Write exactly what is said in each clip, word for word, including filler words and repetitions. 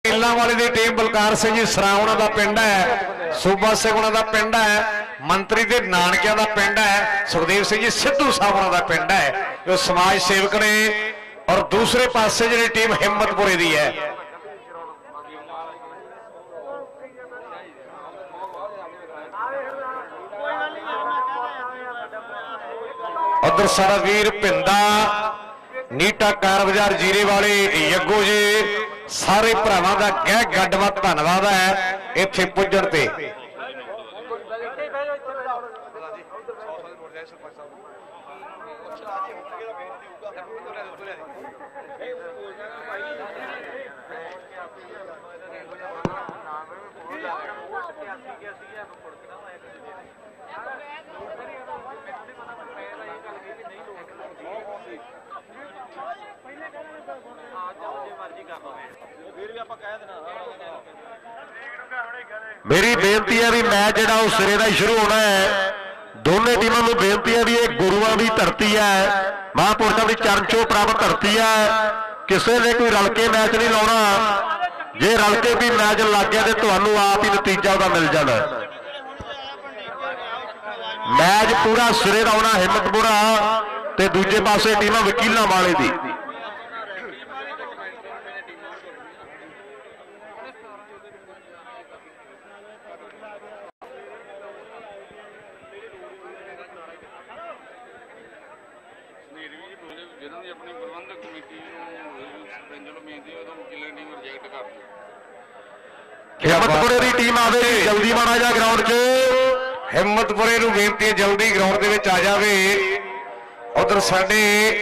नीला वाले की टीम बलकार सिंह जी सरा उन्हों का पिंड है, सूबा सिंह उन्हों का पिंड है, मंत्री के नानकिया का पिंड है, सुखदेव सिंह जी सिद्धू साहब उन्हों का पिंड है जो समाज सेवक ने। और दूसरे पासे जी टीम हिम्मतपुरे की है। उधर सारा वीर भिंदा नीटा कार बाजार जीरे वाले यग्गो जी सारे भरावां दा गह गड्डवा धन्नवाद है इत्थे पुजण ते। मेरी बेनती है भी मैच जिहड़ा उह सिरे दा शुरू होना है। दोनों टीमों को बेनती है भी ये गुरुआं दी धरती है, महापुरुषां दी चरण छूह प्राप्त धरती है। किसी ने कोई रल के मैच नहीं लाउणा, जे रल के भी मैच लग गया तो तुहानूं आप ही नतीजा उहदा मिल जाना। मैच पूरा सिरे दा होना हिम्मतपुरा ते दूजे पासे टीम वकीलां वाले दी। हिम्मतपुरे की टीम आवे जल्दी माड़ा जा ग्राउंड च। हिम्मतपुरे नूं बेनती जल्दी ग्राउंड दे विच आ जावे। उधर साडे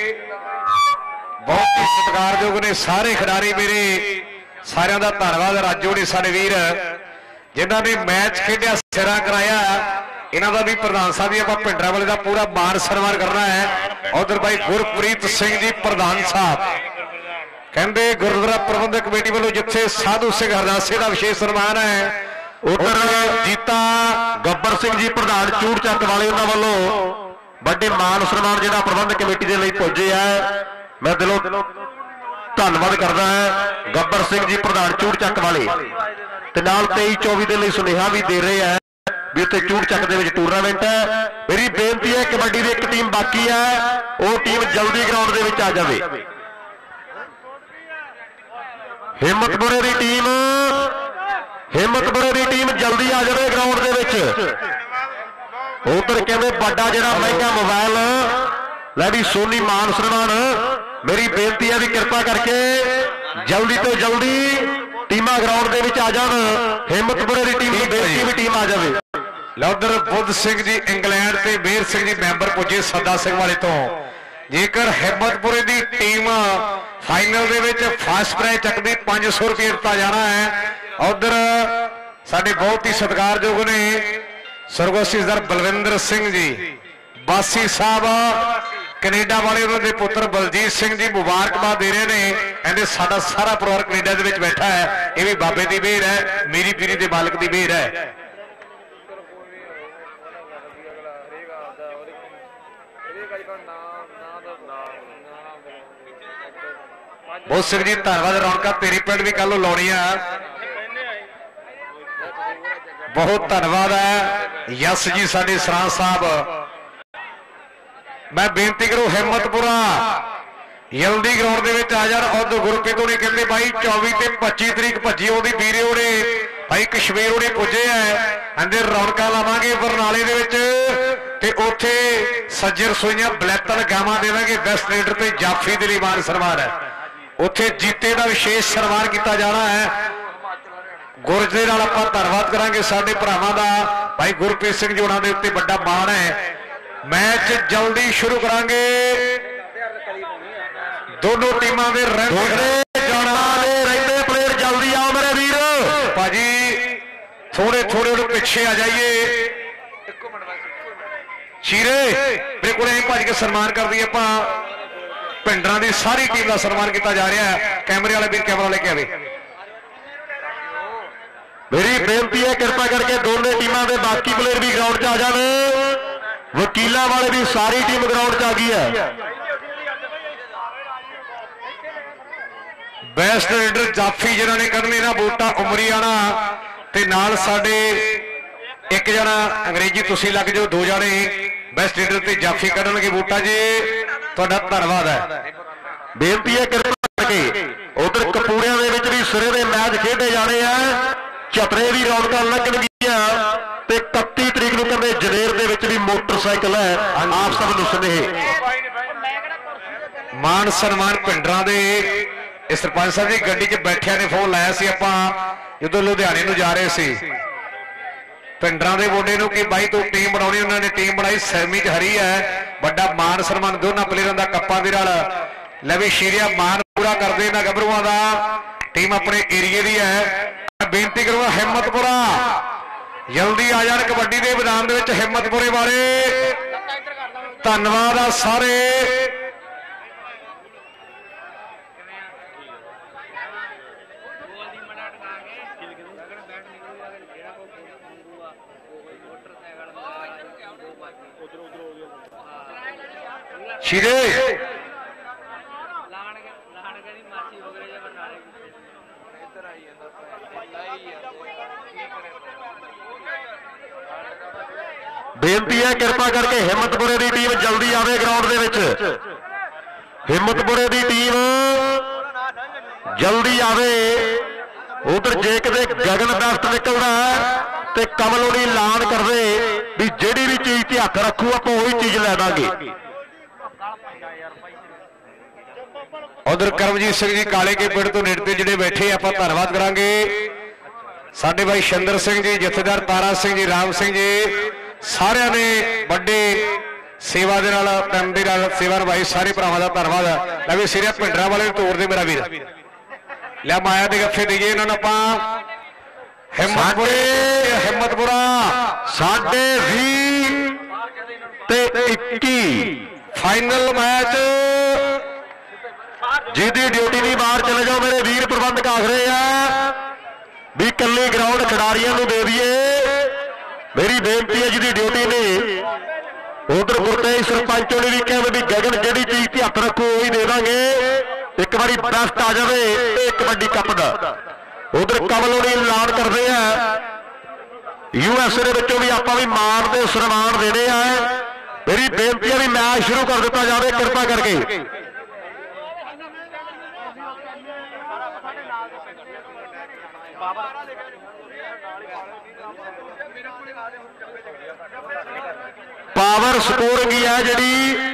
बहुत ही सत्कारयोग ने सारे खिडारी मेरे सारिਆਂ ਦਾ ਧੰਨਵਾਦ। राजू ने साडे वीर जिन्हां ने मैच खेडिया सिरा कराया इन्हां दा भी प्रधान साहब जी आपां भिंडरां वाले दा पूरा मान सन्मान करना है। उधर भाई गुरप्रीत सिंह जी प्रधान साहब कहते गुरुद्वारा प्रबंधक कमेटी वालों जिथे साधु सिंह हरदासे का विशेष सम्मान है। उधर जीता गब्बर सिंह जी प्रधान चूड़ चक वाले उन्होंने वालों बड़े मान सम्मान जो प्रबंधक कमेटी के लिए पहुंचे है। मैं दिलों धन्यवाद करता है गब्बर सिंह जी प्रधान चूड़ चक वाले तेईस चौबीस के लिए सुनेहा भी दे रहे हैं भी उत्थे चूड़ चक के टूरनामेंट है। मेरी बेनती है कबड्डी की एक टीम बाकी है, वो टीम जल्दी ग्राउंड के आ जाए। हिम्मतपुरे की टीम हिम्मतपुरे की टीम जल्दी आ जाए ग्राउंड के विच। उधर कहते बड़ा जिहड़ा महंगा मोबाइल लै भी सोनी मान सन्मान। मेरी बेनती है भी कृपा करके जल्दी तो जल्दी टीमां ग्राउंड के विच आ जाण। हिम्मतपुरे की टीम की बेनती भी टीम आ जाए। उधर बुद्ध सिंह जी इंग्लैंड से मेहर सिंह जी मैंबर पुजे सदा सिंह वाले तो। जेकर हिम्मतपुरे की टीम फाइनल दे विच फर्स्ट प्राइज चकदी पांच सौ रुपये दिता जाना है। उधर साडे बहुत ही सत्कारयोग ने सरगोशी सर बलविंदर सिंह जी बासी साहब कनेडा वाले उन्होंने पुत्र बलजीत सिंह जी मुबारकबाद दे रहे हैं। कहते साडा सारा परिवार कनेडा दे विच बैठा है, ये भी बाबे की मेहर है, मेरी पीरी के मालिक की मेहर है। बहुत सिंह जी धन्यवाद। रौनक तेरी पिंड भी कल लाउणियां बहुत धन्यवाद है। यस जी साडे सरां साहब मैं बेनती करूं हिम्मतपुरा जल्दी ग्राउंड के विच आ जाण। उधर गुरप्रीत होनी कहते भाई चौबीस ते पच्ची तरीक भज्जी आउंदी वीरे होने भाई कश्मीर होने पुजे है। कहते रौनक लावांगे बरनाले दे विच ते उत्थे सज्जे रसोईयां बलैतन गावां देवांगे। बेस्ट लीडर ते जाफी दे लई मान सन्मान है। उत्थे जीते का विशेष सन्मान किया जाना है। गुरज दे नाल आपां धन्नवाद करांगे साडे भरावां दा भाई गुरप्रीत सिंह जी उन्हां दे उत्ते बड़ा मान है। मैच जल्दी शुरू करांगे। दोनों टीमां दे रहंदे प्लेयर जल्दी आओ मेरे वीर भाजी, थोड़े थोड़े पिछे आ जाइए। चीरे मेरे को भज के सन्मान कर दी आपां भिंडरां दी सारी टीम का सन्मान किया जा रहा है। कैमरे वाले भी कैमरा लेके आवे। मेरी बेनती है कृपा करके दोनों टीमों के बाकी प्लेयर भी ग्राउंड च आ जाए। वकीलों वाले भी सारी टीम ग्राउंड च आ गई है। बेस्ट लीडर जाफी जिन्होंने करने ना बूटा उमरीआना ते नाल साडे एक जना अंग्रेजी तुसी लग जाओ दो जने बेस्ट लीडर ते जाफी करनगे बूटा जी तुहाडा धन्नवाद है। बेनती है कृपा करके उधर कपूरिया दे विच भी सिरे दे मैच खेडे जाने हैं चतरे भी रौनक लगणगियां ते इकत्ती तरीक नूं कहंदे जनेर दे विच भी मोटरसाइकिल है आप सब नूं सुनेहे मान सन्मान पिंडरां दे सरपंच साहब जी गड्डी च बैठिया ने फोन लाया सी आपां जदों लुधियाने नूं जा रहे सी पिंडरां दे मुंडे नूं कि बाई तू टीम बनाउणी उन्होंने टीम बनाई सैमी च हरी है बड़ा मान सन्मान दोनों प्लेयरों का कप्पां दे नाल लै भी शीरिया मान पूरा करदे इन्हां गभरूआं दा टीम अपने एरिए दी है। बेनती करूंगा हिम्मतपुरा जल्दी आ जाण कबड्डी के मैदान दे विच हिम्मतपुरे वाले धन्नवाद आ सारे। शीरे बेनती है कृपा करके हिम्मतपुरे की टीम जल्दी आवे ग्राउंड दे विच हिम्मतपुरे की टीम जल्दी आवे उधर जे किते गगन दस्त निकलदा ते कमल उन्हीं ऐलान कर दे भी जिहड़ी भी चीज ते हथ रखू आपां ओही चीज लै दांगे। उधर करमजीत सिंह जी काले के पिंड तो नेड़ते जिहड़े बैठे आप धन्नवाद करांगे साडे भाई शिंदर सिंह जी जथेदार तारा सिंह जी राम सिंह जी सारिਆਂ ने बड़े सेवा दे नाल तन दे नाल सेवा निभाई सारे भरावां दा धन्नवाद है। लै भी सिरे पिंडरां वाले तोड़ दे मेरा वीर लै माया दे गफ्फे देइए इन्हां नूं आपां हिम्मतपुरे हिम्मतपुरा साढ़े भी ते इक्की फाइनल मैच जिहदी ड्यूटी नहीं बाहर चले जाओ मेरे वीर प्रबंधक आख रहे हैं भी कल्ले ग्राउंड खिडारियों को दे दिए मेरी बेनती है जिहदी ड्यूटी ने उधर गुरतेज सरपंचों ने भी कहा भी गगन जिहड़ी चीज ते हथ रखो वही दे देंगे एक बारी बेस्ट आ जाए एक कबड्डी कप का उधर कमल होनी ऐलान करते हैं यूएसए के भी आप भी मान के सन्मान देने हैं मेरी बेनती है भी मैच शुरू कर दिता जाए कृपा करके। पावर स्कोरिंग ही है जी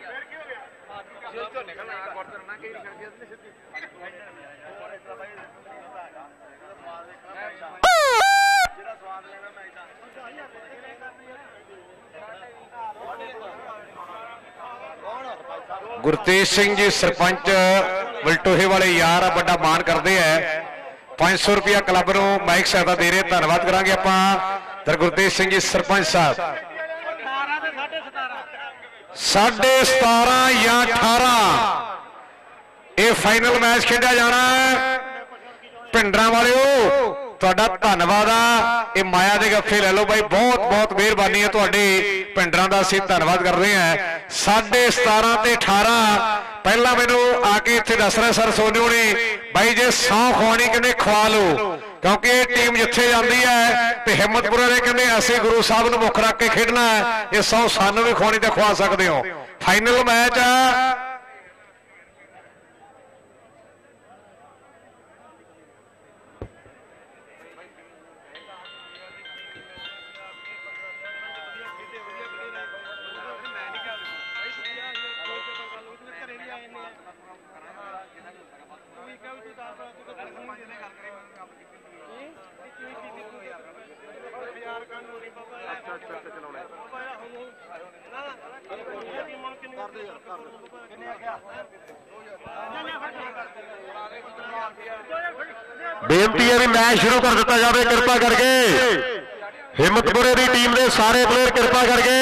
गुरतेज सिंह जी सरपंच वलटोहे वाले यार बड़ा मान करते हैं पांच सौ रुपया क्लब नूं माइक सहायता दे रहे धन्नवाद करांगे आपां गुरतेज सिंह जी सरपंच साहब साढ़े सतारह या अठारह ये फाइनल मैच खेड़ा जाना है पिंडरां वालिओ तुहाडा धन्नवाद आ ये माया दे गफ्फे ले लो भाई बहुत बहुत मेहरबानी है तुहाडे पिंडरां दा असीं धन्नवाद करते हैं। साढ़े सतारह ते अठारह पहला मैनू आके इत्थे दस रहे सर सोनू ने भाई जे सौ खवानी कहने खवा लो क्योंकि ये टीम जिथे जाती है तो हिम्मतपुरा ने कहते ऐसे गुरु साहब नूं मुख रख के खेडना है ये सौ सानू भी खवानी तो खवा सकते हो। फाइनल मैच है बेनती है भी मैच शुरू कर दिता जाए कृपा करके हिम्मतपुरे की टीम के सारे प्लेयर कृपा करके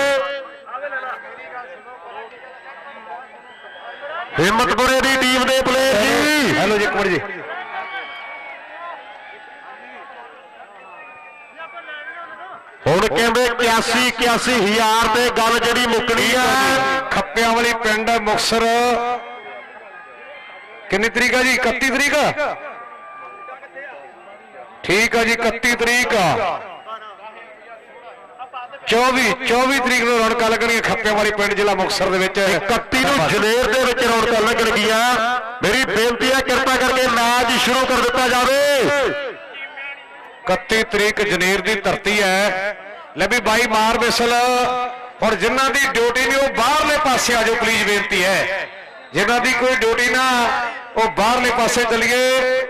हिम्मतपुरे की टीम के प्लेयर जी हेलो जी कुमार जी हुण कहंदे इक्यासी इक्यासी हजार ते गल जिहड़ी मुकनी है खप्पियां वाली पिंड मुक्तसर कितनी तरीक है जी? इकती तरीक ठीक है जी, इकती तरीक चौबी चौबी तरीक ਨੂੰ ਰੌਣਕਾਂ ਲੱਗਣਗੀਆਂ ਖੱਪਿਆਂ ਵਾਲੀ ਪਿੰਡ ਜ਼ਿਲ੍ਹਾ ਮੁਕਤਸਰ ਦੇ ਵਿੱਚ। ਇਕੱਤੀ ਨੂੰ ਜਨੇਰ ਦੇ ਵਿੱਚ ਰੌਣਕਾਂ ਲੱਗਣਗੀਆਂ। ਮੇਰੀ ਬੇਨਤੀ ਹੈ ਕਿਰਪਾ ਕਰਕੇ ਮੈਚ ਸ਼ੁਰੂ ਕਰ ਦਿੱਤਾ ਜਾਵੇ। इकती तरीक ਜਨੇਰ ਦੀ ਧਰਤੀ ਹੈ। ਲੈ ਵੀ ਬਾਈ ਮਾਰ ਵਿਸਲ। ਹੁਣ ਜਿਨ੍ਹਾਂ ਦੀ ਡਿਊਟੀ ਨਹੀਂ ਉਹ ਬਾਹਰਲੇ ਪਾਸੇ ਆ ਜਾਓ ਪਲੀਜ਼, ਬੇਨਤੀ ਹੈ। ਜਿਨ੍ਹਾਂ ਦੀ ਕੋਈ ਡਿਊਟੀ ਨਾ ਉਹ ਬਾਹਰਲੇ ਪਾਸੇ ਚਲੀਏ।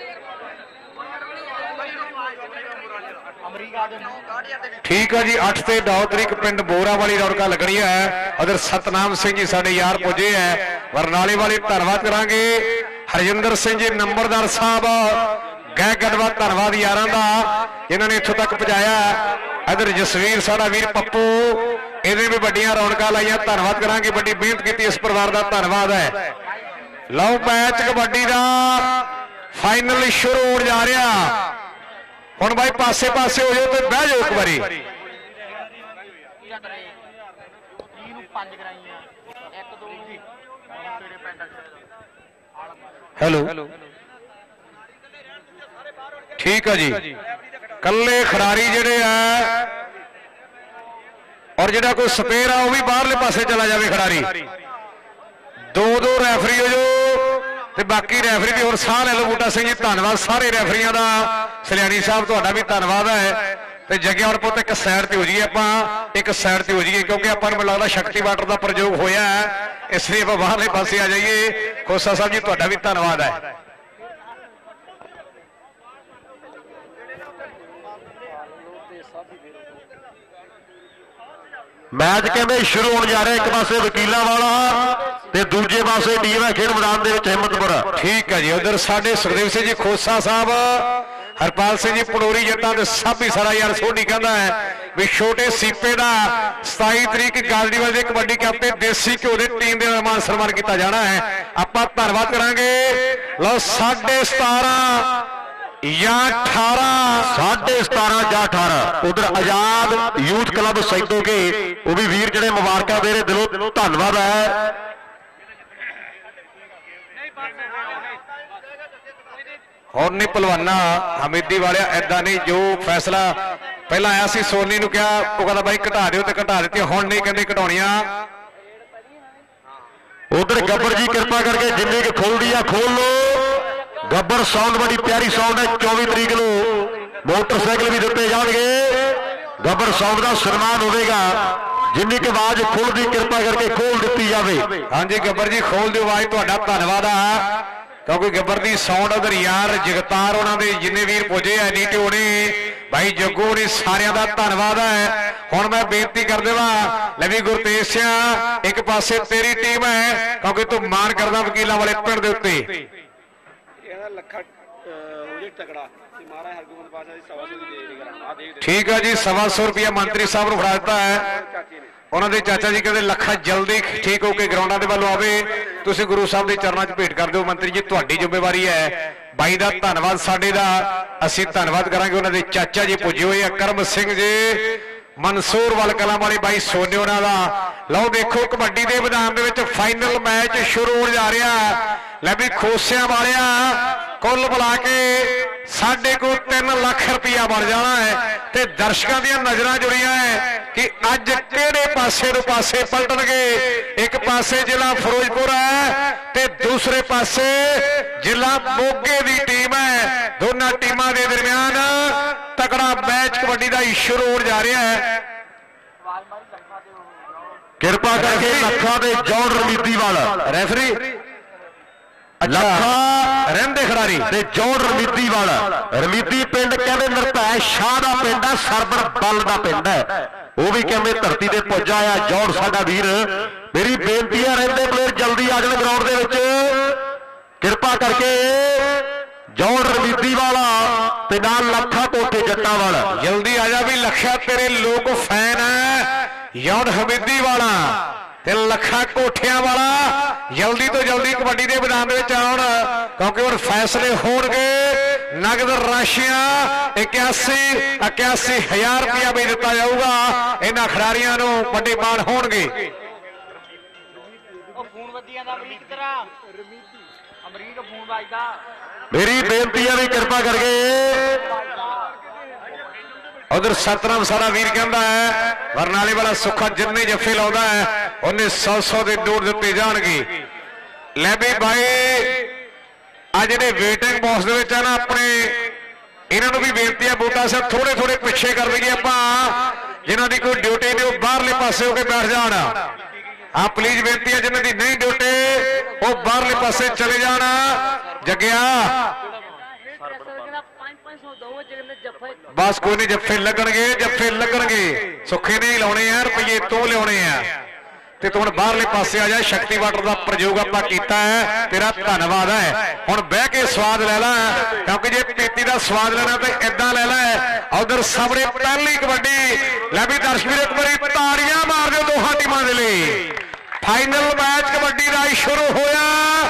ठीक है जी, अठ से नौ तरीक पिंड बोरा वाली रौनक लगनी है। उधर सतनाम सिंह जी साडे यार पुजे है बरनाले वाले, धन्यवाद करांगे। हरजिंदर सिंह जी नंबरदार साहब गै गढ़वा, धन्यवाद यारां दा जिन्होंने इत्थों तक पहुंचाया। इधर जसवीर साडा वीर पप्पू, इहदे भी वड्डियां रौनकां लाइयां, धन्यवाद करांगे। बड़ी मेहनत की इस परिवार का धन्यवाद है। लो मैच कबड्डी का फाइनल शुरू हो जा रहा। ਹੁਣ भाई पासे पासे हो जाओ तो बह जाओ एक बारी। हेलो ठीक है जी, कल्ले खिडारी जेडे है और जेड़ा कोई स्पेयर है वह भी बाहरले पासे चला जाए खिडारी। दो दो रैफरी हो जाओ ਤੇ ਬਾਕੀ ਰੈਫਰੀ ਵੀ ਹੋਰ ਸਾਹ ਲੈ ਲਓ। ਬੂਟਾ ਸਿੰਘ ਜੀ ਧੰਨਵਾਦ ਸਾਰੇ ਰੈਫਰੀਆਂ ਦਾ। ਸਲਿਆਣੀ ਸਾਹਿਬ ਤੁਹਾਡਾ ਵੀ ਧੰਨਵਾਦ ਹੈ। ਤੇ ਜੱਗਿਆ ਹੁਣ ਪੁੱਤ ਇੱਕ ਸਾਈਡ ਤੇ ਹੋ ਜਾਈਏ, ਆਪਾਂ ਇੱਕ ਸਾਈਡ ਤੇ ਹੋ ਜਾਈਏ ਕਿਉਂਕਿ ਆਪਾਂ ਨੂੰ ਲੱਗਦਾ ਸ਼ਕਤੀ ਵਾਟਰ ਦਾ ਪ੍ਰਯੋਗ ਹੋਇਆ ਹੈ, ਇਸ ਲਈ ਆਪਾਂ ਬਾਹਰਲੇ ਪਾਸੇ ਆ ਜਾਈਏ। ਖੋਸਾ ਸਾਹਿਬ ਜੀ ਤੁਹਾਡਾ ਵੀ ਧੰਨਵਾਦ ਹੈ। मैच कहते शुरू होने जा रहा है। एक पासे वकीलों वाला ते दूजे पासे टीम है खेड मैदान दे विच हिम्मतपुरा। ठीक है जी, उधर साडे सुखदेव सिंह जी खोसा साहब, हरपाल सिंह जी पड़ोरी जट्टां दे सब ही सारा यार सोनी कहता है भी छोटे सीपे का सताई तरीक गालडी वाले कबड्डी कप ते देसी घ्यो की टीम के निर्माण सन्मान किया जाना है। आपां धन्नवाद करांगे। लो साढ़े सतारह या अठारह साढ़े सतारह या अठारह उधर आजाद यूथ क्लब सैदो के वो भी वीर जड़े मुबारक दे रहे, दिलों दिलों धन्यवाद है। और नहीं पलवाना हमीदी वाले ऐदा नहीं, जो फैसला पहला आया सी सोनी नूं कहा वो कहता भाई घटा दिओ ते घटा दित्ती, हुण नहीं कहंदे घटाउणियां। उधर गब्बर जी कृपा करके जिन्नी की खोल दी खोल लो। गब्बर साउंड बड़ी प्यारी साउंड है। चौबीस तरीक को मोटरसाइकिल भी दिते जाएंगे। गब्बर साउंड का सन्मान होगा। जिन्नी की आवाज खोल दी कृपा करके खोल दी जाए। हाँ जी गब्बर जी खोल दो आवाज, तुहाडा धन्नवाद है क्योंकि गब्बर की साउंड उधर यार जगतार उन्होंने जिन्ने वीर पुजे है नीटे होने भाई जग्गू ने सारिया का धन्यवाद है। हुण मैं बेनती कर देवा ले भी गुरतेज सिंह एक पासे तेरी टीम है क्योंकि तू मान करदा वकीलों वाले पिंड दे उत्ते। ठीक है जी, सवा सौ रुपया मंत्री साहब को फड़ा दिता है। उन्होंने चाचा जी कहते लखा जल्दी ठीक होकर ग्राउंडा के वालों आवे, तुसी गुरु साहब के चरणों च भेंट कर दो। मंत्री जी तुहाडी जिम्मेवारी है। बाई का धन्नवाद साडे दा असीं धन्नवाद करांगे। उन्होंने चाचा जी पुजे हुए है करम सिंह जी मंसूर वाल कलां वाले बाई सोने उन्हों का। लो देखो कबड्डी के मैदान दे विच फाइनल मैच शुरू हो जा रहा। लै भी खोसियां वालिया कुल मिला के साढ़े को तीन लाख रुपया बन जाना है ते दर्शकों दी नजरां जुड़ियां है कि अज किहड़े पासे नूं पासे पलटणगे। एक पासे जिला फिरोजपुर है ते दूसरे पासे जिला मोगे की टीम है। दोनों टीमां दे दरमियान तगड़ा मैच कबड्डी का शुरू हो जा रहा है। कृपा करके लखा दे जौड़ रमीती वाला रेफरी लखा रहंदे खिडारी ते जौड़ रमीती वाला। रमीती पिंड कहते नरपै शाह का पिंड है, सरबर बल का पिंड है। वो भी कहते धरती से पुजा है। जौड़ साडा वीर, मेरी बेनती है रहंदे प्लेयर जल्दी आ जाए ग्राउंड के विच कृपा करके। जौड़ रमीती वाला ते नाल लखा कोठे जट्टा वाला जल्दी आ जा भी लखा तेरे लोग फैन है। जौड़ हमीदी वाला ते लखा कोठियां वाला जल्दी तो जल्दी कबड्डी के मैदान में आउण क्योंकि हुण फैसले होणगे। नगद राशियां इक्यासी इक्यासी हजार रुपया भी दिता जाऊगा। इन्हां खिडारियां नूं वड्डे मान होणगे। मेरी बेनती है भी कृपा करके उधर सतनाम सारा वीर कहता है बरनाले वाला सुखा जिन्ने जफे लाता है उन्हें सौ सौ के नोट दिते जाएंगे। लै भी भाई आज जिहड़े वेटिंग बॉक्स दे विच ना अपने इन्हों भी बेनती है बूटा साहब थोड़े थोड़े पिछे कर दईए आपां जिन्हों की कोई ड्यूटी नहीं वो बाहरले पासे होकर बैठ जाना। हाँ प्लीज बेनती है जिन्हों की नहीं ड्यूटी वो बाहरले पासे चले जाना। जगिया बस कोई नहीं जफे लगणगे जफे लगणगे सुखे नहीं लाने हैं रुपये तू लियाने हैं ते तू बाहरले पासे आ जा। शक्ति वाटर का प्रयोग आप किया है तेरा धन्यवाद है। हुण बह के स्वाद ले ला क्योंकि जे पीती का स्वाद लेना तो इदा ले ला। उधर सामने पहली कबड्डी लै भी दर्शक वीर एक बार ताड़ियां मार दो दोहां टीमां दे लई। फाइनल मैच कबड्डी का शुरू होया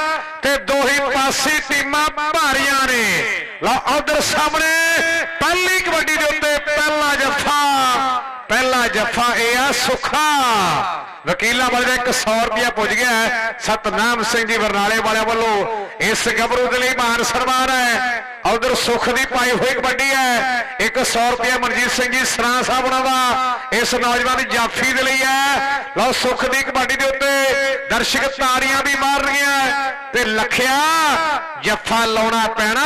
ते दो ही पासी टीमां भारियां ने। लो उधर सामने पहली कबड्डी के उत्ते पहला जफा पहला जफा यह सुखा वकीलों वाले एक सौ रुपया पुज गया है। सतनाम सिंह जी बरनाले वाले वालों इस गबरू के लिए मान सम्मान है। उधर सुख की पाई हुई कबड्डी है एक सौ रुपया मनजीत सिंह जी सरा साहब का इस नौजवान जाफी के लिए है। लो सुख की कबड्डी के उत्ते दर्शक ताड़ियां भी मार रही है लखिया जफा लाना पैना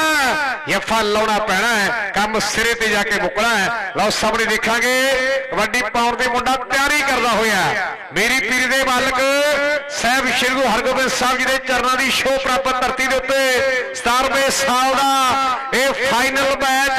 जफा लाना पैना है काम सिरे ते जाके मुकना है। लो सामने देखा कबड्डी पाउण दे मुंडा तैयारी करता होया मेरी पीर दे मालक साहब श्री गुरु हरगोबिंद साहब जी के चरणों की शो प्राप्त धरती के उत्ते सतारवें साल का यह फाइनल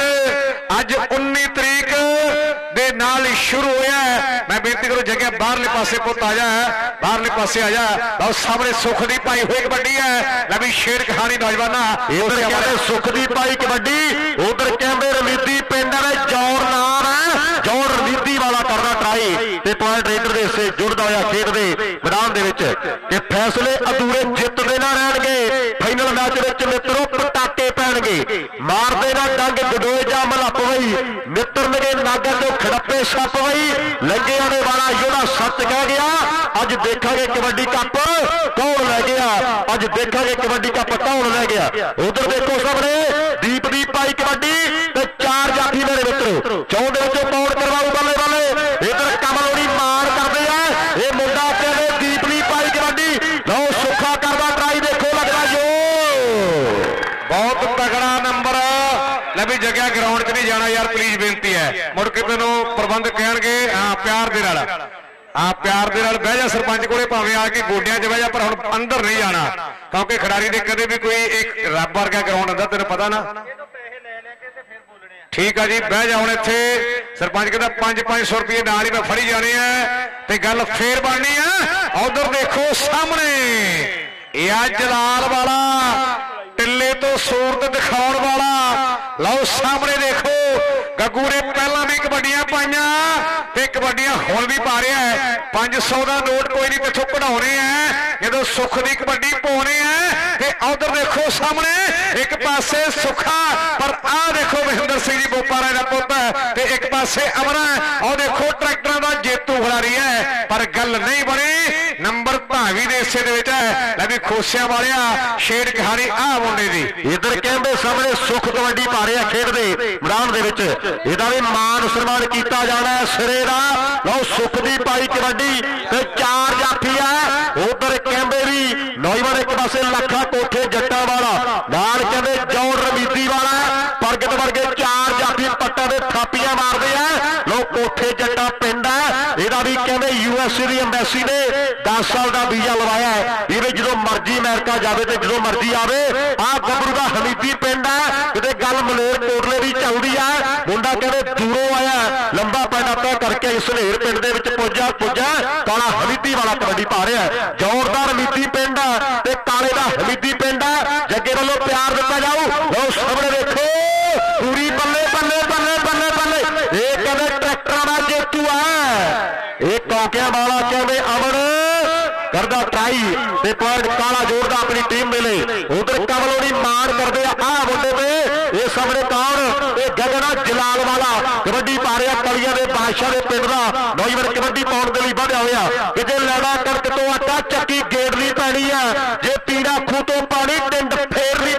मैच अज उन्नी तरीक दे नाल शुरू होया है। मैं बेनती करूं जगह बाहरले पासे पुत आ जा बाहरले पासे आ जा। लो सामने सुख दी पाई हुई कबड्डी है लवी शेर कहानी नौजवाना कहते सुख दी पाई कबड्डी उधर कहते रमीदी पिंड है जौर नाम है जौर रमीदी वाला करना ट्राई ते पॉइंट रेडर दे से जुड़दा होया खेड दे मैदान दे विच ते फैसले अधूरे जितदे ना रहणगे। फाइनल मैच विच मित्रों पटाके पैणगे मारदे ना डंग गडोए जा मलप वई मित्रनगे नागर जो खड़प्पे छप वई लंगे आने वाला योधा सच कह गया। अज देखांगे कबड्डी कप कौन लै गया अज देखांगे कबड्डी कप कौन लै गया। उधर देखो सामने दीप दी पाई कबड्डी ते चार जाफी मेरे मित्रों चौं दे विचों पौड़ करवाऊ बल्ले बल्ले इधर कमलोड़ी मार करदे आ ये मुंडा कहदे दीप दी पाई कबड्डी लो सुखा करदा ट्राई देखो लगदा जो बहुत तगड़ा नंबर लभी जगह ग्राउंड च नहीं जाना यार प्लीज बेनती है मुड़ के तेनों प्रबंध कहणगे हाँ प्यार दे नाल हाँ प्यार दे नाल बह जा सरपंच कोले भावें आके गोडियां च बह जा पर हुण अंदर नहीं जाना क्योंकि खिडारी दे कदे भी कोई एक रब वर्गा ग्राउंड हुंदा तेनों पता ना ठीक है जी बह जा हुण इत्थे सरपंच कहता पांच पांच सौ रुपये नाल ही मैं फड़ी जाने हैं ते गल फेर बननी है। उधर देखो सामने यह जलाल वाला टिल्ले तो सूरत दिखाने वाला लो सामने देखो गग्गू ने पहला भी कबड्डियां पाइया ते कबड्डियां हुण भी पा रहा है। पांच सौ का नोट कोई नहीं पिछों कढ़ाने हैं जो सुख की कबड्डी पाने हैं ते उधर देखो सामने एक पासे सुखा पर आ देखो महेंद्र सिंह जी बोपारा का पुत ते एक पासे अमरा और देखो ट्रैक्टर का जेतू खिलाड़ी है पर गल नहीं बनी नंबर भावी दे हिस्से दे विच है लवी खोसिया वालिया शेर कहानी आ मुंडे दी इधर कहते सामने सुख कबड्डी पा रहे खेडते मैदान दे विच इहदा भी मान सम्मान किया जाना है सिरे दा। लो सुख दी पाई कबड्डी ते चार जाफी है उधर कहते भी नौजवान एक पासे लखा कोठे जट्टा वाला नाल कहते जौड़ रमीदी वाला परगट वर्गे चार जाफी पट्टा दे थापियां मारते हैं। लो कोठे जट्टा पिंड है इहदा भी कहते यूएसए की अंबैसी ने दस साल का वीजा लवाया है ये जो मर्जी अमेरिका जाए तो जो मर्जी आवे आ गबरू का हमीदी पिंड है किते गल मलेर कोटले भी चलती है मुंडा कहते दूरों आया लंबा पैंडा तय करके सनेर पिंड दे विच पुजा पुजा काला हमीदी वाला कबड्डी पा रहा है। जोरदार हमीदी पिंड ते काले का हमीदी पिंड जगे वालों प्यार दिता जाओ लो सामने देखो पूरी बल्ले बल्ले बल्ले बल्ले बल्ले ये कहते ट्रैक्टर का जेतू है एक कौकिया वाला कहते अमन करदा ट्राई ते पॉइंट काला जोड़दा अपनी टीम दे लई उधर कमलोड़ी मार करदे आ मुंडे पे ये सामने कौन ये गगना जलाल वाला कबड्डी पा रहा कलिया के बादशाह के पिंड का नौजवान कबड्डी पाउण दे लई बढ़िया होया कि जे लैड़ा कणक तो आटा चक्की गेड़नी पैनी है जे पीड़ा खूह तो पानी टिंड फेरनी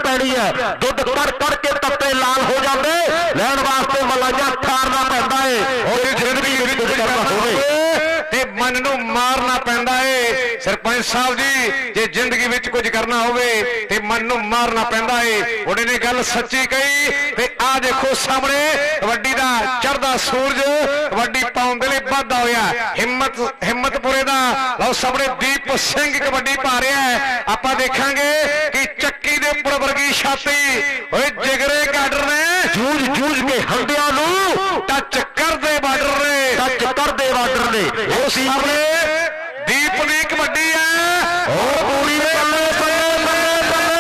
है दुध कड़ कड़ के तत्ते लाल हो जाते लैन वास्ते मलाइया ठारना पैंदा है और जिंदगी में कुछ करना होवे ते मन नूं मारना पैंदा है सरपंच साहब जी जे जिंदगी में कुछ करना होवे ते मन नूं मारना पैंदा है उन्हें ने गल सच्ची कही ते आ देखो सामने कबड्डी दा चढ़दा सूरज कबड्डी पाउण दे लई वाधा होया हिम्मत हिम्मतपुरे दा लो सामने दीप सिंह कबड्डी पा रहा है आपां देखांगे कि चक्की दे उपर वर्गी छाती ओए जिगरे गाडर ने जूझ जूझ के हंडिया नूं टच कर दे बार्डर ने टच कर दे बार्डर ने वो सामने दीप दी कबड्डी है और पूरी बल्ले बल्ले बल्ले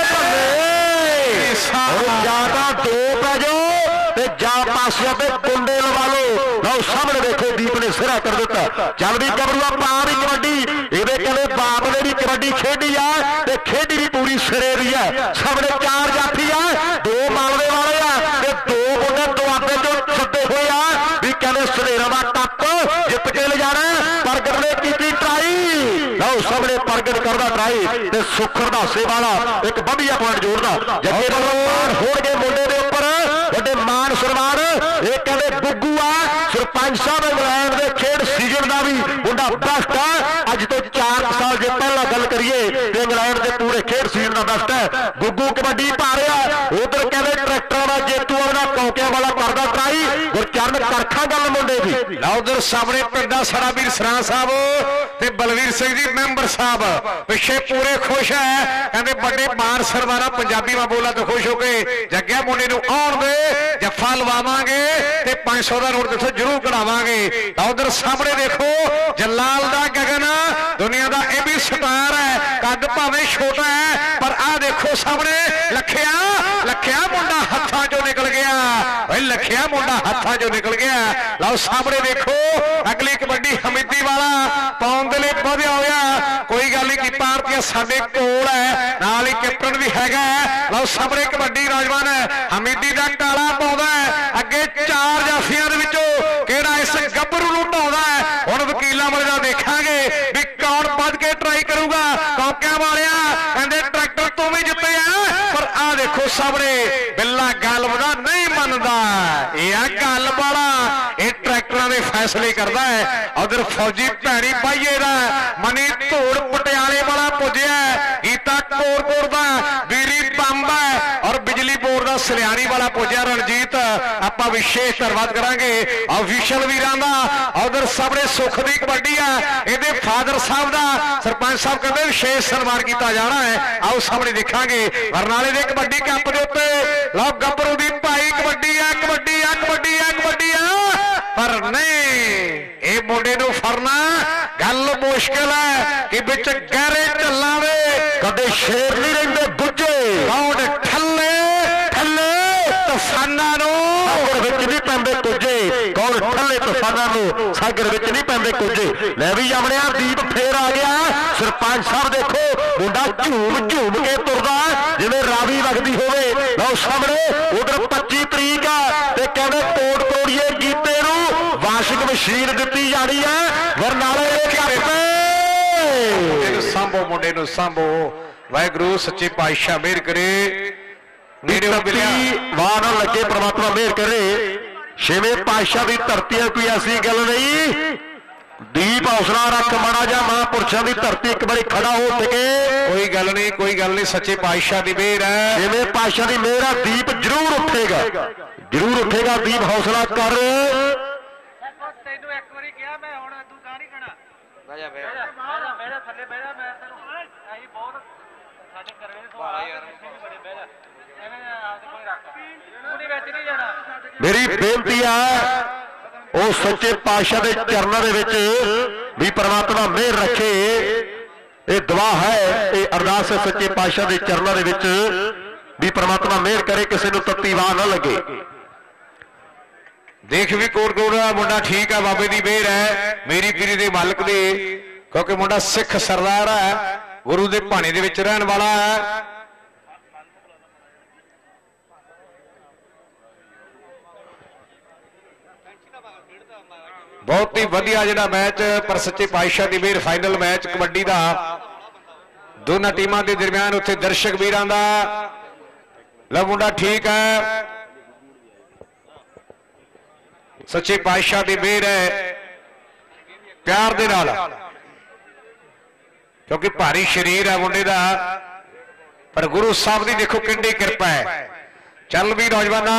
बल्ले बल्ले ज्यादा दो पै जाओ ते जा पासिया पे कुंडे लवा लो लो सामने देखो दीप ने सिरा कर दिता चल भी गबरूआ पा भी कबड्डी ये कहते बाप ने भी कबड्डी खेडी है ते खेडी भी पूरी सिरे दी है सामने चार जाफी है दो मालवे वाले आ ते दो मुंडे दुआबे जो सदे हुए आ भी कहते सनेरा का टप जित के ले जाना प्रगट ने की ट्राई लो सामने प्रगट करदा ट्राई ते सुखर दासे वाला एक बढ़िया पॉइंट जोड़दा जगे मान हो गए मुंडे के उपर बड़े मान सन्मान ये कहते गुग्गू आ सरपंच साहब इंग्लैंड के खेड सीजन का भी मुंडा बेस्ट है अज तो चार साल जो पहला गल करिए इंग्लैंड के पूरे खेड सीजन का बेस्ट है गुग्गू कबड्डी पा रहा उधर कहते ट्रैक्टर का जेतू अपना कौकिया वाला करदा ट्राई गुरचरण करखा गल मुंडे की उधर सामने पिंडा सारा वीर सरा साहब ते बलवीर सिंह जी मैंबर साहब पिछे पूरे खुश है कहते बड़े मान सरवारा पंजाबी में बोला तो खुश हो गए जग्या मुंडे नूं आउण दे जफा लवावांगे ते पांच सौ का नोट देखो जरूर कढ़ावांगे उधर सामने देखो जलाल दा गगन दुनिया का यह भी स्टार है कद भावें छोटा है पर आ देखो सामने लखिया लखिया मुंडा हत्थां चों निकल गया लखिया मुंडा हत्थां चों निकल गया लो सामने देखो अगली कबड्डी हमीदी वाला पाउण दे लई वधिया होया कोई गल नहीं कि भारतीय साडे कोल है नाल ही कैप्टन भी हैगा लो सामने कबड्डी नौजवान हमीदी दा काला पाउंदा है अगे चार जाफियां दे विचों किहड़ा इस गब्बरू नूं ढाउंदा है हुण वकीलां वाले दा देखांगे भी कौन वध के ट्राई करूगा कौकियां वालिया कहंदे ट्रैक्टर तो भी जिते आ पर आ देखो सामने बिल्ला गल वदा नहीं मनदा यह गल वाला ये ट्रैक्टरां दे फैसले करदा है उधर फौजी भैणी पाइए दा मनी धूड़ पटियाले वाला पुजया गीता कोरकोर दा बीरी बंब है और बिजली बोर्ड का सलियानी वाला पुजया रणजीत आपां विशेष धन्यवाद करांगे ऑफिशियल वीरां दा उधर सामने सुख दी कबड्डी है इहदे फादर साहब दा सरपंच साहब कहंदे विशेष सन्मान किया जाना है आओ सामने देखांगे बरनाले दे कबड्डी कैंप दे उत्ते लो गब्बरू दी भाई कबड्डी है कबड्डी है कबड्डी है कबड्डी है पर नहीं ये मुंडे नूं फड़ना गल मुश्किल है कि बिच गहरे ढल्लां दे कदे शेर नहीं रहिंदे बुझे कौन ठल्ले ठल्ले तूफानां नूं सागर विच नहीं पैंदे कुझे कौन ठल्ले तूफानां नूं सागर विच नहीं पैंदे कुझे लै भी जामणिया दीप फेर आ गया सरपंच साहब देखो मुंडा झूम झूम के तुरदा जिवें रावी वगदी होवे लो सामने उधर पच्ची तरीक ते कहंदे कोट कोड़िए गीते नूं वाशिंग मशीन दित्ती जानी है बरनाले दे कप्पे सांभो मुंडे नूं सांभो वाहिगुरू सच्चे पातशाह मेहर करे वाह ना लगे परमात्मा मेहर करे छेवें पातशाह की धरती है कोई ऐसी गल नहीं दीप हौसला रख माड़ा जा महापुरुषों की धरती एक बारी खड़ा हो सके कोई गल नहीं कोई गल नहीं सच्चे पातशाह की मेहर है छेवें पातशाह की मेहर है दीप जरूर उठेगा जरूर उठेगा दीप हौसला कर मेरी बेनती है वो सच्चे पातशाह के चरणों के भी परमात्मा मेहर रखे ये दुआ है ये अरदास है सच्चे पातशाह के चरणों के भी परमात्मा मेहर करे किसी को तत्ती वाह न लगे देख भी कोट कोट का मुंडा ठीक है बाबे की मेहर है मेरी पीरी के मालक दे क्योंकि मुंडा सिख सरदार है गुरु के भाने दे विच रहन वाला है बहुत ही वधिया जिहड़ा मैच पर सच्चे पातशाह की मेहर फाइनल मैच कबड्डी का दोनों टीमां के दरमियान उत्थे दर्शक वीरां दा लो मुंडा ठीक है, सच्चे पातशाह की मेहर है प्यार दे नाल, क्योंकि भारी शरीर है मुंडे का, पर गुरु साहब की देखो कितनी कृपा है। चल भी नौजवाना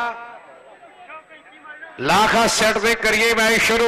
लाखा सैट से करिए मैच शुरू।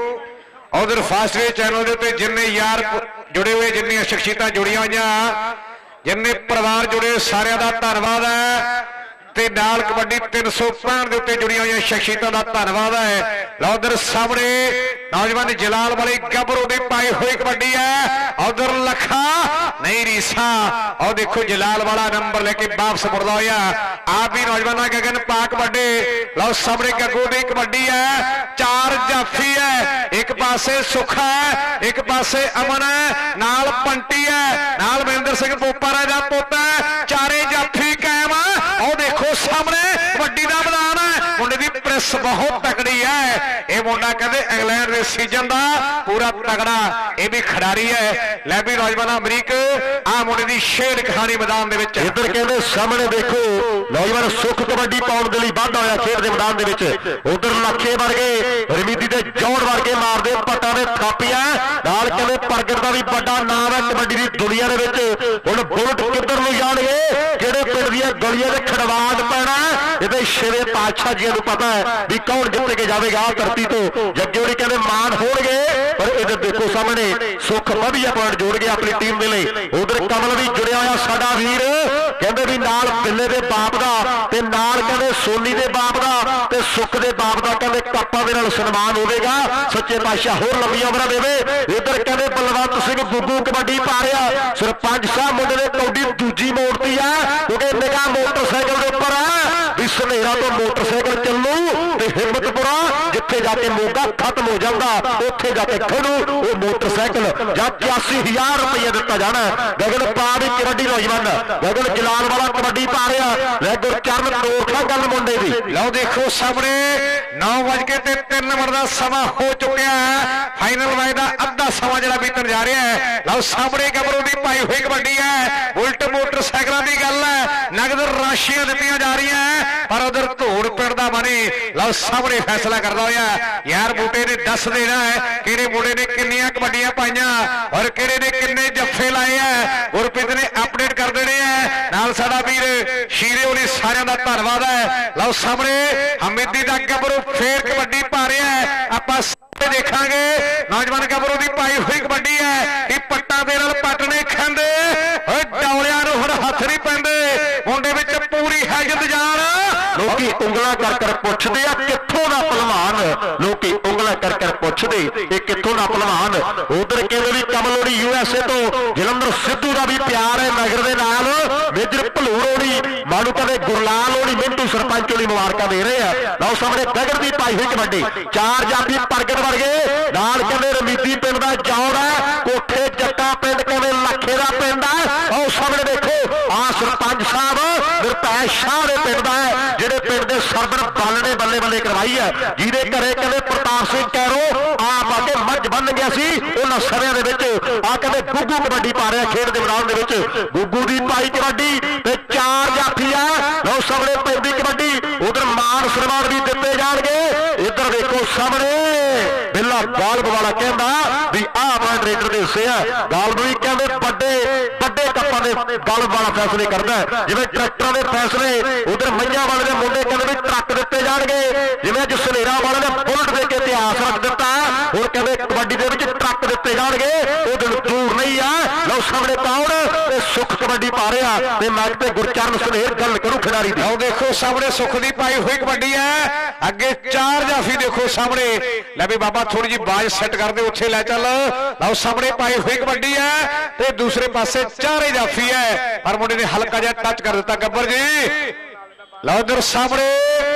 उधर फास्टवे चैनल के उत्ते जिन्ने यार जुड़े हुए, जिन्नियां शख्सियतां जुड़ियां होईयां, जिन्ने परिवार जुड़े, सारियां दा धन्नवाद है। ते नाल कबड्डी तीन सौ पैंठ के उत्ते जुड़ियां हुई शख्सियतां दा धन्नवाद है। लो उधर सामने नौजवान जलाल वाली गबरू की पाई हुई कबड्डी है। उधर लखा नहीं रीसा, और देखो जलाल वाला नंबर लेके वापस मुड़दा होया। आप भी नौजवान गगन पा कबड्डी। लो सामने गगू की कबड्डी है, चार जाफी है, एक पासे सुखा है, एक पासे अमन है, नाल पंटी है, नाल महेंद्र सिंह पोपा दा पोता है, चारे जाफी कायम है। और देखो सामने कबड्डी का मैदान है, मुंडे की प्रेस बहुत तगड़ी है। यह मुंडा कहते इंग्लैंड के सीजन का पूरा तगड़ा, यह भी खिडारी है। लै भी नौजवान अमरीक आ मुंडे की शेर कहानी मैदान दे विच। इधर कहते सामने देखो नौजवान सुख कबड्डी पाउण दे लई वाधा होया खेड दे मैदान दे विच। उधर लखे वर्गे रमीदी दे जौड़ वर्गे मारदे पट्टा दे थापिया नाल कहते प्रगट का भी बड़ा नाम है कबड्डी की दुनिया दे विच। हुण बुलट किधर नूं जाणगे, किहड़े पिंड दीआं गलियां दे खड़वाज पैना, ये छेवे पातशाह जी को पता है भी कौन जित के जाएगा धरती तो। जग्गे होरी कहते मान होणगे, पर इधर देखो सामने सुख वधिया पॉइंट जोड़ गया अपनी टीम के लिए। उधर कमल भी जुड़िया होया साडा वीर, कहते भी नाल बिल्ले दे बाप दा ते नाल कहते सोनी दे बाप दा ते सुख दे बाप दा कहते कप्पा दे नाल सन्मान होवेगा। सच्चे पातशाह होर लंबियां उमरां देवे। इधर कहते बलवंत सिंह गुग्गू कबड्डी पा रहा, सरपंच साहब मुंडे ने कौडी दूजी मोड़ती है, क्योंकि निगाह मोटरसाइकिल के उपर है भी सनेरा तो मोटरसाइकिल चलू ते हिम्मतपुरा जिथे जाके मोगा खत्म हो जाता उत्थे जाके खड़ू वो मोटरसाइकिल या इक्यासी हजार रुपया दिता जाना। गगन पा भी कबड्डी नौजवान, गगन जलाल वाला कबड्डी पा रहा, लेकिन चरण तोड़ना गल मुंडे दी। लो देखो सामने नौ बज के ते तीन नंबर का समा हो चुका है। फाइनल मैच का अद्धा समा जरा बीतन जा रहा है। लो सामने गबरू की पाई हुई कबड्डी है, उल्ट मोटरसाइकिलों की गल है, नगद राशियां दित्तियां जा रही हैं, पर उधर धूड़ पिंड दा मनी लो सामने फैसला करदा होया। यार बूटे ने दस देना है किहड़े मुंडे ने किन्नियां कबड्डियां पाईयां और किहड़े ने किन्ने जफ्फे लाए हैं। गुरप्रीत ने अपडेट कर देने हैं, नाल साडा वीर शीरे होनी सारियां दा धन्नवाद है। लो सामने हमीदी दा गबरू फेर कबड्डी पा रहा है। आपां सामने देखांगे नौजवान गबरू दी पाई हुई कबड्डी है कि पट्टा दे नाल पट नहीं खांदे, ओए डौलियां नूं हुण हत्थ नहीं पैंदे, मुंडे विच पूरी है जिंदजान। लोकी उंगला कर कर पुछदे आ कित्थों दा पहलवान, लोकी उंगला कर कर पुछदे ये कित्थों दा पहलवान। उधर कहते भी कमल होनी यूएसए तो जलंधर सिद्धू का भी प्यार है नगर दे नाल, मेजर भलूर होनी मानू कहते गुरलाल होनी मिंटू सरपंच होनी मुबारक दे रहे हैं। लो सामने गगन की पाई हुई कबड्डी, चार जाफी प्रगट वर्गे नाल कहते रमीदी पिंड का जौड़ है, कोठे जट्टा पिंड कहते लखे का पिंड है। और सामने देखो आ सरपंच साहब गुरपैश शाह दे पिंड का है, ਜਿਹੜੇ ਪਿੰਡ ਦੇ ਸਰਦਰ ਬੱਲ ਨੇ ਬੱਲੇ ਬੱਲੇ ਕਰਵਾਈ ਹੈ, ਜਿਹਦੇ ਘਰੇ ਕਹਿੰਦੇ ਪ੍ਰਤਾਪ ਸਿੰਘ ਕੈਰੋ ਆਪ ਆ ਕੇ ਮੱਝ ਬੰਨ ਗਿਆ ਸੀ ਉਹਨਾਂ ਸਮਿਆਂ ਦੇ ਵਿੱਚ। ਆ ਕਹਿੰਦੇ ਗੁੱਗੂ ਕਬੱਡੀ ਪਾ ਰਿਹਾ ਖੇਡ ਦੇ ਮੈਦਾਨ ਦੇ ਵਿੱਚ, ਗੁੱਗੂ ਦੀ ਪਾਈ ਕਬੱਡੀ ਤੇ ਚਾਰ ਜਾਫੀ ਆ। ਲਓ ਸਾਹਮਣੇ ਪੈਂਦੀ ਕਬੱਡੀ, ਉਧਰ ਮਾਨ ਸਨਮਾਨ ਵੀ ਦਿੱਤੇ ਜਾਣਗੇ। ਇੱਧਰ ਦੇਖੋ ਸਾਹਮਣੇ ਬਿੱਲਾ ਗਾਲਬ ਵਾਲਾ ਕਹਿੰਦਾ ਵੀ ਆਹ ਪੁਆਇੰਟ ਰੇਡਰ ਦੇ ਹਿੱਸੇ ਆ। ਗਾਲਬ ਵੀ ਕਹਿੰਦੇ ਵੱਡੇ ਵੱਡੇ ਕੱਪਾਂ ਦੇ ਗਾਲਬ ਵਾਲਾ ਫੈਸਲੇ ਕਰਦਾ, ਜਿਵੇਂ ਟਰੈਕਟਰਾਂ ਦੇ ਫੈਸਲੇ ਉਧਰ ਮਈਆਂ ਵਾਲੇ ਦੇ ਮੁੰਡੇ ਕਹਿੰਦੇ ਵੀ ਟਰੱਕ ਦਿੱਤੇ ਜਾਣਗੇ, ਜਿਵੇਂ ਅੱਜ ਸਨੇਰਾ ਵਾਲੇ ਨੇ ਬੁਲਟ ਦੇ ਕੇ ਇਤਿਹਾਸ ਰੱਖ ਦਿੱਤਾ, ਹੁਣ ਕਹਿੰਦੇ ਕਬੱਡੀ ਦੇ ਵਿੱਚ ਟਰੱਕ ਦਿੱਤੇ ਜਾਣਗੇ। ਉਹ ਦਿਨ ਦੂਰ ਨਹੀਂ ਆ। ਲਓ ਸਾਹਮਣੇ ਪਾਉਣ ਤੇ ਸੁੱਖ ਕਬੱਡੀ ਪਾ ਰਿਹਾ ਤੇ ਮੈਚ ਤੇ ਗੁਰਚਰਨ ਸੁਨੇਰ ਗੱਲ ਕਰੂ ਖਿਡਾਰੀ ਦੀ। ਲਓ ਦੇਖੋ ਸਾਹਮਣੇ ਸੁੱਖ ਦੀ ਪਾਈ ਹੋਈ ਕਬੱਡੀ ਹੈ, ਅੱਗੇ ਚਾਰ ਜਾਫੀ ਦੇਖੋ ਸਾਹਮਣੇ। ਲੈ ਵੀ ਬਾਬਾ ਥੋੜੀ ਜੀ ਬਾਜ ਸੈੱਟ ਕਰਦੇ ਉੱਥੇ ਲੈ ਚੱਲ। ਲਓ ਸਾਹਮਣੇ ਪਾਈ ਹੋਈ ਕਬੱਡੀ ਹੈ ਤੇ ਦੂਸਰੇ ਪਾਸੇ ਚਾਰੇ ਜਾਫੀ ਹੈ, ਪਰ ਮੁੰਡੇ ਨੇ ਹਲਕਾ ਜਿਹਾ ਟੱਚ ਕਰ ਦਿੱਤਾ ਗੱਬਰ ਜੀ। ਲਓ ਉਧਰ ਸਾਹਮਣੇ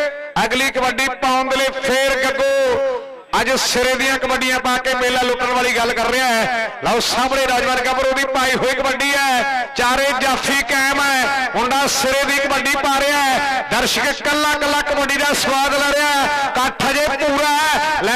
ਅਗਲੀ ਕਬੱਡੀ ਪਾਉਣ ਦੇ ਲਈ ਫੇਰ ਗੱਗੂ ਅੱਜ ਸਿਰੇ ਦੀਆਂ ਕਬੱਡੀਆਂ ਪਾ ਕੇ ਮੇਲਾ ਲੁੱਟਣ ਵਾਲੀ ਗੱਲ ਕਰ ਰਿਹਾ ਹੈ। ਲਓ ਸਾਹਮਣੇ ਨੌਜਵਾਨ ਗੱਭਰੂ ਦੀ ਪਾਈ ਹੋਈ ਕਬੱਡੀ ਹੈ, ਚਾਰੇ ਜਾਫੀ ਕਾਇਮ ਹੈ, ਮੁੰਡਾ ਸਿਰੇ ਦੀ ਕਬੱਡੀ ਪਾ ਰਿਹਾ ਹੈ। ਦਰਸ਼ਕ ਕੱਲਾ ਕੱਲਾ ਕਬੱਡੀ ਦਾ ਸਵਾਦ ਲੈ ਰਿਹਾ ਹੈ, ਇਕੱਠ ਅਜੇ ਪੂਰਾ ਹੈ। ਲੈ ਵੀ ਖੁਸ਼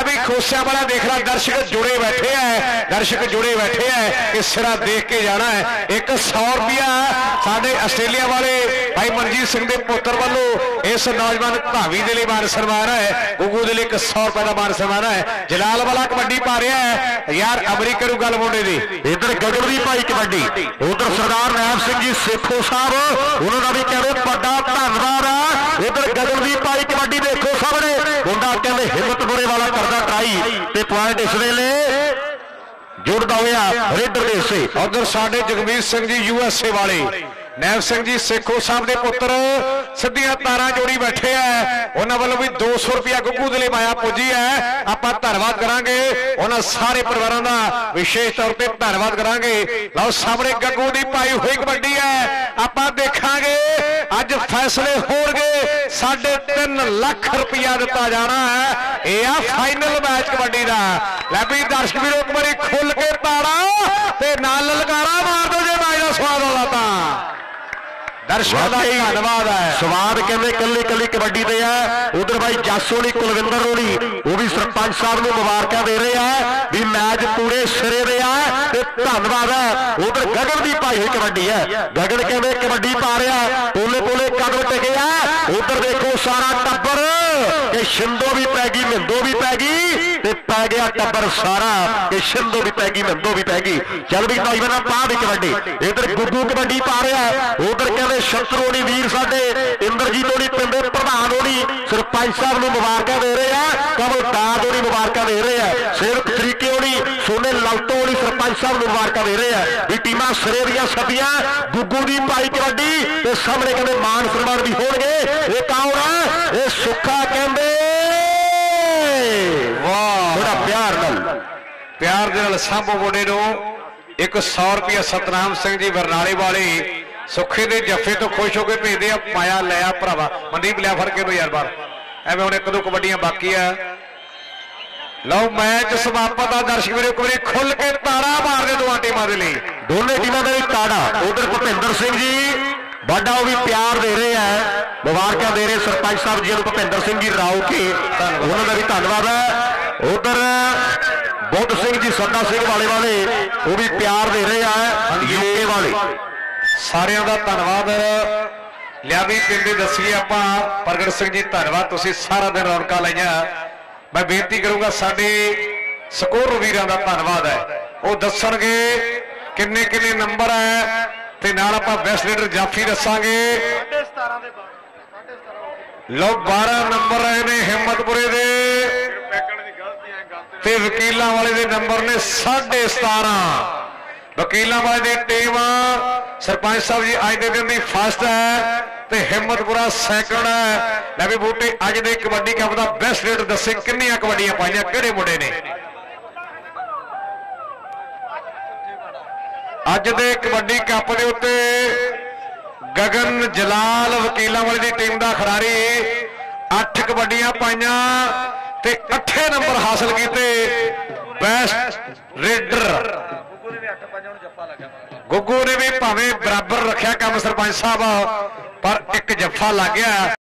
गुस्से वाला देख रहा, दर्शक जुड़े बैठे हैं, दर्शक जुड़े बैठे हैं कि सिरा देख के जाना है। एक सौ रुपया साडे आस्ट्रेलिया वाले भाई मनजीत सिंह के पुत्र वालों इस नौजवान धावी के लिए मान सन्मान है। गुगू के लिए एक सौ रुपए का मान सन्मान है। जलाल वाला कबड्डी पा रहा है यार, अमरीका नूं गल मुंडे दी। इधर गगन दी पाई कबड्डी, उधर सरदार नायब सिंह जी सेखो साहब उन्होंने भी कहते बड़ा धन्यवाद है। इधर गगन दी पाई कबड्डी देखो सामने मुंडा कहते हिम्मतपुरे वाला करदा ट्राई ते पॉइंट इस वेले जुड़दा होया रेडर दे से। उधर साडे जगमीत सिंह जी यूएसए वाले नायब सिंह जी सेखो साहब के पुत्र सीधियां तारा जोड़ी बैठे हैं। उन्होंने वालों भी दो सौ रुपया गुगू दे लिए माया पुजी है। आप धन्यवाद करांगे उन्होंने सारे परिवारों का विशेष तौर पर धन्यवाद करांगे। लो सामने गग्गू की पाई हुई कबड्डी है, आप देखांगे अज फैसले होणगे। साढ़े तीन लाख रुपया दिता जाना है। यह फाइनल मैच कबड्डी का। लै भी दर्शक वीरों एक बार खुल के ताड़ा ते नाल ललकारा मार दो जे मैच का स्वाद आउंदा तां। दर्शकों का धन्यवाद है। स्वाद कहते कली कली कबड्डी दे है। उधर भाई जस होनी कुलविंदर होनी वो भी सरपंच साहब को मुबारक दे रहे हैं भी मैच पूरे सिरे दे है। धन्यवाद है। उधर गगन की पाई हुई कबड्डी है। गगन कहते कबड्डी पा रहा पोले पोले कदम टिके है। उधर देखो सारा टब्बर कि शिंदो भी पैगी मिंदो भी पैगी पै गया टब्बर सारा कि शिंदो भी पैगी मिंदो भी पैगी। चल भी नौजवान पा भी कबड्डी। इधर गुग्गू कबड्डी पा रहा है। उधर कहते शत्रुणी वीर साडे इंद्रजीत होनी पिंड प्रधान होनी सरपंच साहब को मुबारक दे रहे हैं। कमल दाद होनी मुबारक दे रहे हैं। सेवक तरीके होनी सोने लौटो होनी सरपंच साहब को मुबारक दे रहे हैं भी टीमां सिरे दियां सदियां। गुग्गू की पाई कबड्डी ते सामने कहते मान सम्मान भी होणगे। ये कौन है? ये सुखा कहंदे वाह बड़ा प्यार नाल प्यार दे नाल साबो मुंडे नूं एक सौ रुपया सतनाम सिंह जी बरनाले वाले सुखे दे जफे तो खुश होकर भेजते हैं। पाया लिया भरावा मनदीप लिया फड़ के यार बार एवं हम एक दो कबड्डियां बाकी है। लो मैच समाप्त आ। दर्शक मेरे को खुल के ताड़ा मार दे दोनों टीमों के लिए। दोनों टीमों का भी ताड़ा। उधर भुपिंदर सिंह जी बड़ा वो भी प्यार दे रहे हैं, मुबारक दे रहे सरपंच साहब जी भुपिंदर सिंह जी राव के उन्होंने भी धन्यवाद है। उधर बुद्ध सिंह जी सदा सिंह वाले वाले वो भी प्यार दे रहे हैं यूके वाले। सारिਆਂ ਦਾ ਧੰਨਵਾਦ। लिया भी पिंड दसीए आप प्रगट सिंह जी धन्यवाद, तुसीं सारा दिन रौनकां लाइयां। मैं बेनती करूंगा साडे स्कोर वीरां दा धन्नवाद है, वो दसणगे किन्ने किन्ने नंबर है ते नाल आपां बेस्ट लीडर जाफी दसांगे। लो बारह नंबर आए ने हिम्मतपुरे दे ते वकीलां वाले दे नंबर ने साढ़े सतारह। वकीलां वाले दी टीम सरपंच साहब जी अज के दिन की फस्ट है ते हिम्मतपुरा सैकंड है। लै भी बूटे अज दे कबड्डी कप का बेस्ट रेट दसे किन्नियां कबड्डियां पाइयां किहड़े मुंडे ने। अज दे कबड्डी कप के उत्ते गगन जलाल वकीलां वाली दी टीम का खिडारी अठ कबड्डियां पाइयां ते अठे नंबर हासिल किए बेस्ट रेडर। गुग्गू ने भी भावें बराबर रखा काम सरपंच साहब पर एक जफ्फा लग गया।